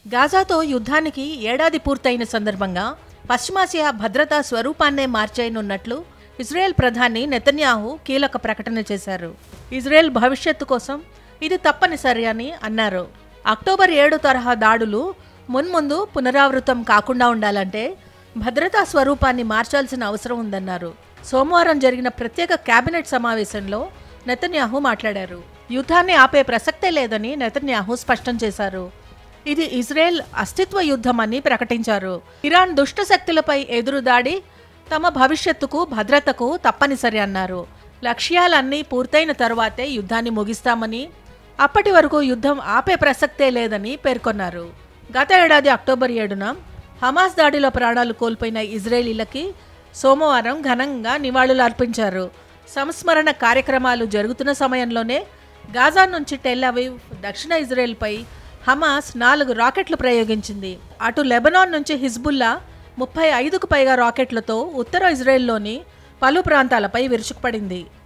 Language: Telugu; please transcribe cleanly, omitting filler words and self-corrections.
గాజాతో యుద్ధానికి ఏడాది పూర్తయిన సందర్భంగా పశ్చిమాసియా భద్రతా స్వరూపాన్నే మార్చేయనున్నట్లు ఇజ్రాయెల్ ప్రధాని నెతన్యాహు కీలక ప్రకటన చేశారు. ఇజ్రాయెల్ భవిష్యత్తు కోసం ఇది తప్పనిసరి అని అన్నారు. అక్టోబర్ 7 తరహా దాడులు మున్ముందు పునరావృతం కాకుండా ఉండాలంటే భద్రతా స్వరూపాన్ని మార్చాల్సిన అవసరం ఉందన్నారు. సోమవారం జరిగిన ప్రత్యేక కేబినెట్ సమావేశంలో నెతన్యాహు మాట్లాడారు. యుద్ధాన్ని ఆపే ప్రసక్తే లేదని నెతన్యాహు స్పష్టం చేశారు. ఇది ఇజ్రాయెల్ అస్తిత్వ యుద్ధమని ప్రకటించారు. ఇరాన్ దుష్ట శక్తులపై ఎదురుదాడి తమ భవిష్యత్తుకు భద్రతకు తప్పనిసరి అన్నారు. లక్ష్యాలన్నీ పూర్తయిన తరువాతే యుద్ధాన్ని ముగిస్తామని, అప్పటి వరకు యుద్ధం ఆపే ప్రసక్తే లేదని పేర్కొన్నారు. గత ఏడాది అక్టోబర్ 7న హమాస్ దాడిలో ప్రాణాలు కోల్పోయిన ఇజ్రాయేలీలకి సోమవారం ఘనంగా నివాళులు అర్పించారు. సంస్మరణ కార్యక్రమాలు జరుగుతున్న సమయంలోనే గాజా నుంచి టెల్ అవీవ్, దక్షిణ ఇజ్రాయెల్పై హమాస్ 4 రాకెట్లు ప్రయోగించింది. అటు లెబనాన్ నుంచి హిజ్బుల్లా 35కు పైగా రాకెట్లతో ఉత్తర ఇజ్రాయెల్లోని పలు ప్రాంతాలపై విరుచుకుపడింది.